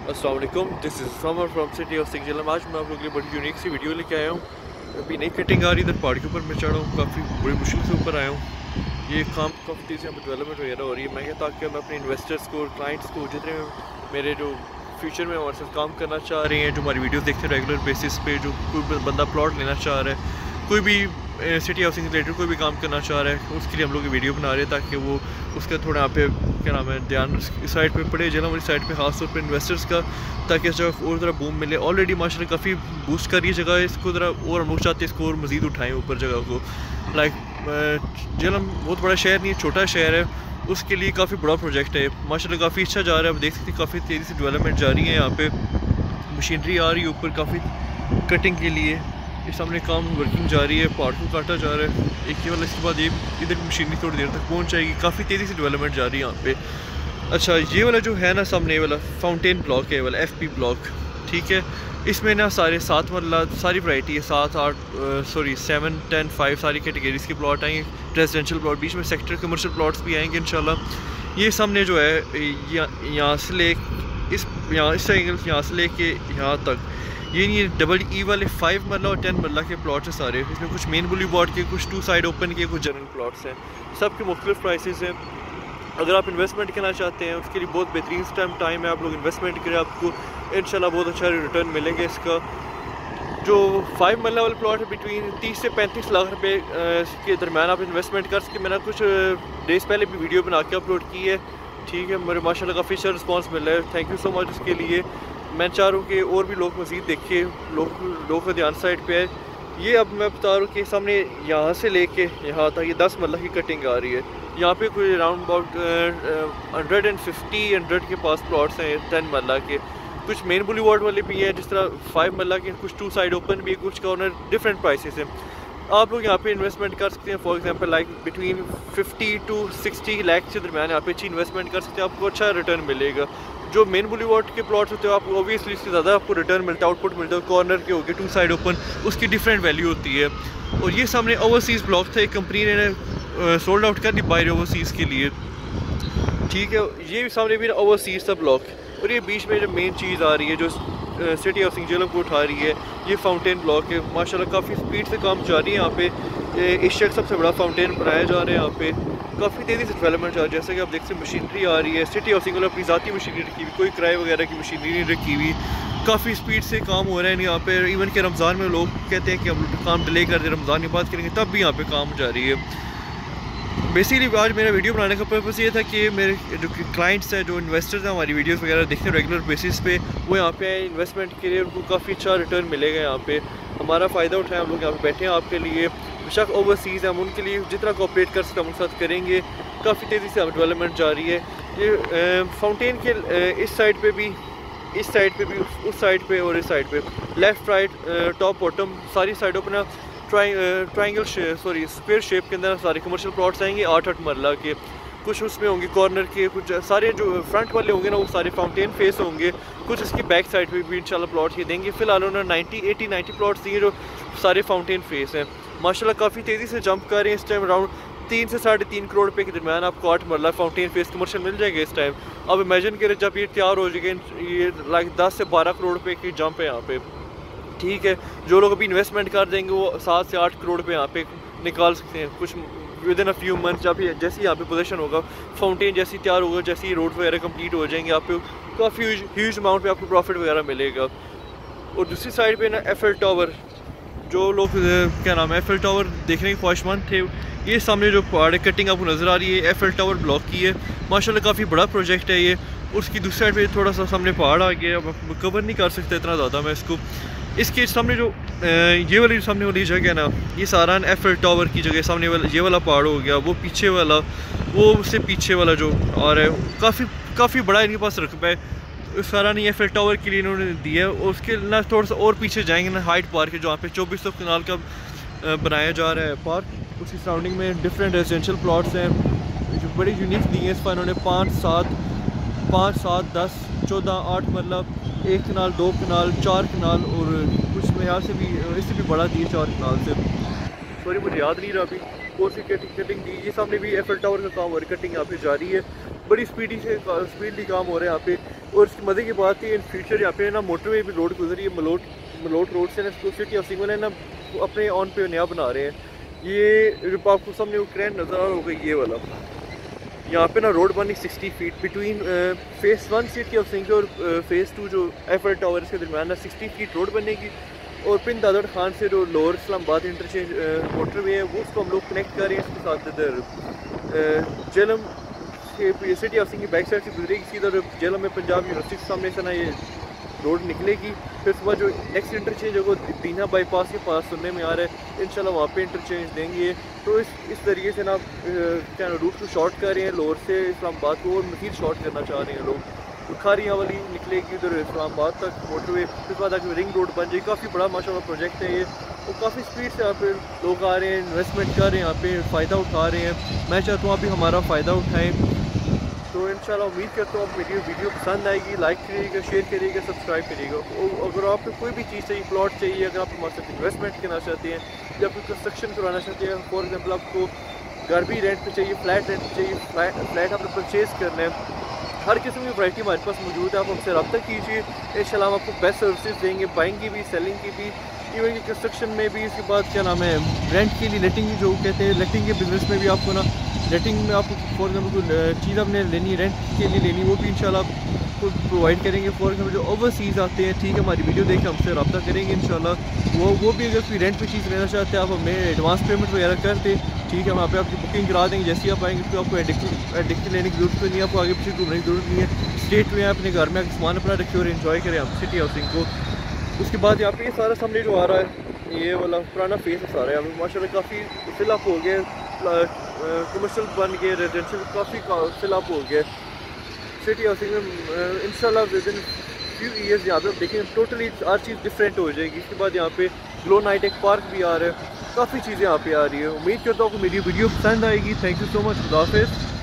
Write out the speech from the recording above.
अस्सलाम वालेकुम, this is Samar from city of सिंगजलम। आज मैं आप लोगों के लिए बड़ी यूनिक सी वीडियो लेके आया हूँ। अभी नई कटिंग आ रही है, इधर पहाड़ के ऊपर मैं चढ़ा हूँ, काफ़ी बड़ी मुश्किल से ऊपर आया हूँ। ये काम काफ़ी तेज़ी से डेवलपमेंट वगैरह हो रही है। मैं क्या ताकि मैं अपने इन्वेस्टर्स को, क्लाइंट्स को, जितने मेरे जो फ्यूचर में हमारे साथ काम करना चाह रहे हैं, जो हमारी वीडियो देखते हैं रेगुलर बेसिस पे, जो कोई बंदा प्लॉट लेना चाह रहा है, कोई भी सिटी हाउसिंग रिलेटेड कोई भी काम करना चाह रहा है, उसके लिए हम लोग ये वीडियो बना रहे हैं ताकि वो उसका थोड़ा यहाँ पे क्या नाम है ध्यान इस साइड पे पड़े, जला वाली साइड पे खास तौर पे इन्वेस्टर्स का, ताकि इस जगह और ज़रा बूम मिले। ऑलरेडी माशाल्लाह काफ़ी बूस्ट कर रही है जगह, इसको ज़रा और हम लोग चाहते हैं इसको और मज़ीद उठाएँ ऊपर जगह को। लाइक जेलम बहुत बड़ा शहर नहीं है, छोटा शहर है, उसके लिए काफ़ी बड़ा प्रोजेक्ट है माशाल्लाह, काफ़ी अच्छा जा रहा है। आप देख सकते हैं काफ़ी तेज़ी से डेवलपमेंट जा रही है। यहाँ पे मशीनरी आ रही है ऊपर काफ़ी कटिंग के लिए, ये सामने काम वर्किंग जा रही है, पहाड़ को काटा जा रहा है एक ही वाला, इसके बाद ये इधर मशीनरी थोड़ी देर तक पहुंच जाएगी। काफ़ी तेज़ी से डेवलपमेंट जा रही है यहाँ पे। अच्छा, ये वाला जो है ना सामने ये वाला फाउंटेन ब्लॉक है, वाला FP ब्लॉक, ठीक है। इसमें ना सारे 7 मरला सारी वैरायटी है, 7 10 5 सारी कैटेगरीज के प्लॉट आएंगे, रेजिडेंशियल प्लॉट, बीच में सेक्टर कमर्शियल प्लॉट्स भी आएंगे इंशाल्लाह। ये सामने जो है यहाँ से ले इस एंगल यहाँ से लेके यहाँ तक ये डबल E वाले 5 मरला और 10 मरला के प्लॉट्स हैं सारे। इसमें कुछ मेन बुली बोर्ड के, कुछ 2 साइड ओपन के, कुछ जनरल प्लॉट्स हैं, सबके मुख्तलिफ प्राइसेस हैं। अगर आप इन्वेस्टमेंट करना चाहते हैं उसके लिए बहुत बेहतरीन टाइम है, आप लोग इन्वेस्टमेंट करें, आपको इंशाल्लाह बहुत अच्छा रिटर्न मिलेंगे। इसका जो 5 मरला वाला प्लॉट है बिटवीन 30 से 35 लाख रुपए के दरम्यान आप इन्वेस्टमेंट कर सके। मैंने कुछ डेज़ पहले भी वीडियो बना के अपलोड की है, ठीक है। मेरे माशाल्लाह काफ़ी अच्छा रिस्पॉन्स मिल रहा है, थैंक यू सो मच इसके लिए। मैं चाह रहा हूँ कि और भी लोग मज़ीद देखिए, लोग का ध्यान साइड पे है। ये अब मैं बता रहा हूँ कि सामने यहाँ से लेके यहाँ तक ये 10 मरला की कटिंग आ रही है। यहाँ पे कोई अराउंड अबाउट 100 के पास प्लॉट्स हैं 10 मरला के। कुछ मेन बुली वार्ड वाले भी हैं जिस तरह 5 मरला के, कुछ 2 साइड ओपन भी, कुछ कॉर्नर, डिफरेंट प्राइसेस हैं। आप लोग यहाँ पे इन्वेस्टमेंट कर सकते हैं, for example like between 50 to 60 lakh के दरम्यान यहाँ पे अच्छी इन्वेस्टमेंट कर सकते हैं, आपको अच्छा रिटर्न मिलेगा। जो मेन बुलीवार्ड के प्लॉट्स होते हैं आप ऑब्वियसली इससे ज़्यादा आपको रिटर्न मिलता है, आउटपुट मिलता है। कॉर्नर के हो गए 2 साइड ओपन, उसकी डिफरेंट वैल्यू होती है। और ये सामने ओवरसीज़ ब्लॉक था, एक कंपनी ने सोल्ड आउट कर दी बाहर ओवरसीज़ के लिए, ठीक है। ये भी सामने भी ओवरसीज़ था ब्लॉक। और ये बीच में जो मेन चीज़ आ रही है जो सिटी ऑफ सिंगजलम को उठा रही है, ये फाउंटेन ब्लॉक है। माशाल्लाह काफ़ी स्पीड से काम जारी है यहाँ पे। एशिया का सबसे बड़ा फाउंटेन बनाया जा रहा है यहाँ पे, काफ़ी तेज़ी से डेवलपमेंट जा रहा है। जैसे कि आप देखते हैं मशीनरी आ रही है, सिटी हाउसिंग वाला अपनी ज़ाती मशीनरी रखी हुई, कोई किराए वगैरह की मशीनरी नहीं रखी हुई। काफ़ी स्पीड से काम हो रहा है यहाँ पे। इवन के रमज़ान में लोग कहते हैं कि हम काम डिले कर दें, रमज़ान की बात करेंगे तब भी यहाँ पे काम जारी है। बेसिकली आज मेरा वीडियो बनाने का पर्पस ये था कि मेरे जो क्लाइंट्स हैं, जो इन्वेस्टर्स हैं, हमारी वीडियोस वगैरह देखते हैं रेगुलर बेसिस पे, वो यहाँ पे आए इन्वेस्टमेंट के लिए, उनको काफ़ी अच्छा रिटर्न मिलेगा यहाँ पे। हमारा फ़ायदा उठाएं, हम लोग यहाँ पे बैठे हैं आपके लिए। बेशक ओवरसीज़ हैं, हम उनके लिए जितना कोऑपरेट कर सकते हैं हम उनके साथ करेंगे। काफ़ी तेज़ी से डेवलपमेंट जारी है। ये फाउंटेन के इस साइड पर भी, इस साइड पर भी, उस साइड पर और इस साइड पर, लेफ़्ट राइट टॉप बॉटम सारी साइडों पर ना ट्राइंगल स्क्वायर शेप के अंदर सारे कमर्शियल प्लॉट्स आएंगे 8 मरला के। कुछ उसमें होंगे कॉर्नर के, कुछ सारे जो फ्रंट वाले होंगे ना वो सारे फाउंटेन फेस होंगे, कुछ इसकी बैक साइड पे भी इंशाल्लाह प्लॉट्स ये देंगे। फिलहाल उन्होंने 80-90 प्लॉट्स दिए जो सारे फाउंटेन फेस हैं। माशाल्लाह काफ़ी तेज़ी से जंप कर रहे हैं इस टाइम। अराउंड 3 से 3.5 करोड़ रुपये के दरम्यान आपको 8 मरला फाउंटेन फेस कमर्शियल मिल जाएगा इस टाइम। अब इमेजिन करें जब ये तैयार हो जाएगा, ये लाइक 10 से 12 करोड़ रुपये की जंप है यहाँ पे, ठीक है। जो लोग अभी इन्वेस्टमेंट कर देंगे वो 7 से 8 करोड़ पे यहाँ पे निकाल सकते हैं कुछ within a few months. जब जैसे यहाँ पे पोजीशन होगा, फाउंटेन जैसी तैयार होगा, जैसे ही रोड वगैरह कंप्लीट हो जाएंगे, आप पे काफ़ी ह्यूज अमाउंट पे आपको प्रॉफिट वगैरह मिलेगा। और दूसरी साइड पे ना एफएल टावर, जो लोग क्या नाम है एफएल टावर देखने के ख्वाहिशमंद थे, ये सामने जो पहाड़ कटिंग आपको नज़र आ रही है एफएल टावर ब्लॉक की है। माशाल्लाह काफ़ी बड़ा प्रोजेक्ट है ये। उसकी दूसरी साइड पे थोड़ा सा सामने पहाड़ आ गया, अब कवर नहीं कर सकता इतना ज़्यादा मैं इसको। इसके सामने जो ये वाली सामने वाली जगह है ना, ये सारा एफएल टावर की जगह, सामने वाला ये वाला पहाड़ हो गया, वो पीछे वाला, वो उससे पीछे वाला जो और है काफ़ी बड़ा इनके पास रकबा है। सारा नहीं एफएल टावर के लिए इन्होंने दिया है। और उसके ना थोड़ा सा और पीछे जाएंगे ना, हाइट पार्क है जहाँ पे 2400 कनाल का बनाया जा रहा है पार्क। उसकी सराउंडिंग में डिफरेंट रेजिडेंशियल प्लॉट्स हैं जो बड़े यूनिक दिए हैं। इस पर इन्होंने 5, 7, 10, 14, 8 मतलब 1 कनाल, 2 कनाल, 4 कनाल और कुछ में यहाँ से भी, इससे भी बड़ा दिए 4 कनाल से। सॉरी मुझे याद नहीं रहा अभी कौन सी कटिंग दी। ये सामने भी एफएल टावर का काम और कटिंग यहाँ पे जारी है। बड़ी स्पीडली काम हो रहा है यहाँ पे। और इसकी मज़े की बात है इन फ्यूचर यहाँ पे ना मोटरवे भी रोड गुजरी है, मलोट रोड से ना इसको सिटी हाउसिंग वाले ना अपने ऑन पे नया बना रहे हैं। ये जो आपको सामने वो क्रैन नज़र आ रहा होगा ये वाला, यहाँ पे ना रोड बनी 60 feet between phase 1 city housing और फेज़ 2 जो एफएल टावर इसके दरमियान ना 60 फीट रोड बनेगी। और पिन दादड़ खान से जो लोअर इस्लामाबाद इंटरचेंज मोटरवे है वो उसको हम लोग कनेक्ट कर रहे हैं इसके साथ। इधर जेलम सिटी हाउसिंग की बैक साइड से गुजरेगी सीधा जेलम में पंजाब यूनिवर्सिटी के सामने से ना ये रोड निकलेगी। फिर उसके बाद जो नेक्स्ट इंटरचेंज है वो दीना बाईपास के पास सुनने में आ रहा है, इंशाल्लाह वहाँ पे इंटरचेंज देंगे। तो इस तरीके से ना क्या रूट को शॉर्ट कर रहे हैं लोअर से इस्लामाबाद को और मज़ीद शॉर्ट करना चाह रहे हैं लोग। खारियाँ वाली निकलेगी उधर इस्लामाबाद तक मोटरवे, फिर बाद आगे रिंग रोड बन जाएगी। काफ़ी बड़ा माशाल्लाह प्रोजेक्ट है ये और काफ़ी स्पीड से यहाँ पे लोग आ रहे हैं, इन्वेस्टमेंट कर रहे हैं, यहाँ पे फ़ायदा उठा रहे हैं। मैं चाहता हूँ आप भी हमारा फ़ायदा उठाएँ। तो इंशाल्लाह उम्मीद करता हूँ आप वीडियो पसंद आएगी, लाइक करिएगा, शेयर करिएगा, सब्सक्राइब करिएगा। और अगर आपको कोई भी चीज़ चाहिए, प्लॉट चाहिए, अगर आप हमारे साथ इन्वेस्टमेंट करना चाहते हैं या फिर कंस्ट्रक्शन करवाना चाहते हैं, फॉर एग्जाम्पल आपको घर भी रेंट पे चाहिए, फ्लैट रेंट पे चाहिए, फ्लैट आपने परचेज़ करना है, हर किस्म की वैरायटी हमारे पास मौजूद है। आप हमसे रब्ता कीजिए, इंशाल्लाह हम आपको बेस्ट सर्विसेज देंगे, बाइंग की भी, सेलिंग की भी, इवन की कंस्ट्रक्शन में भी। इसके बाद क्या नाम है रेंट के लिए, लेटिंग जो कहते हैं, लेटिंग के बिज़नेस में भी आपको ना लेटिंग में आपको फॉर एग्जाम्पल कोई चीज़ आपने लेनी है रेंट के लिए लेनी, वो भी इंशाल्लाह आपको प्रोवाइड करेंगे। फॉर एग्जाम्पल जो ओवरसीज़ आते हैं, ठीक है, हमारी वीडियो देख के हमसे रब्ता करेंगे इंशाल्लाह। वो भी अगर कोई रेंट पे चीज़ लेना चाहते हैं, आप हमें एडवांस पेमेंट वगैरह कर दें, ठीक है, वहाँ पे आपकी बुकिंग करा देंगे। जैसे ही आप आएंगे तो आपको एडिक्ट लेने की जरूरत नहीं है, आपको आगे पीछे घूमने की जरूरत नहीं है। स्टेट में अपने घर में सामान अपना रखिए और एंजॉय करें हम सिटी हाउसिंग को। उसके बाद यहाँ पे ये सारा सामने जो आ रहा है ये वाला पुराना फेस आ रहा है, यहाँ माशाल्लाह काफ़ी फिलअप हो गया, कमर्शियल बन गए, रेजिडेंशियल काफ़ी फिलअप हो गया सिटी हाउसिंग में। इंशाल्लाह विद इन फ्यू ईयर्स यहाँ पे देखें टोटली हर चीज़ डिफरेंट हो जाएगी। इसके बाद यहाँ पे ग्लो नाइट एक पार्क भी आ रहा है, काफ़ी चीज़ें यहाँ पे आ रही है। उम्मीद करता हूँ कि मेरी वीडियो पसंद आएगी। थैंक यू सो मच, खुदा हाफिज़।